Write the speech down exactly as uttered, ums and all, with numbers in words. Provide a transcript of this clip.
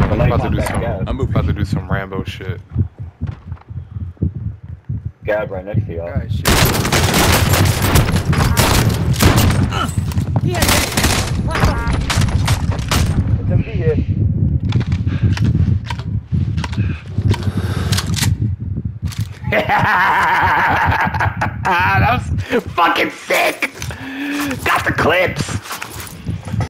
I'm about to do some. I'm about to do some Rambo shit. Gab right next to y'all. Guys, shit. Yeah, It's M P here. That was fucking sick. Got the clips.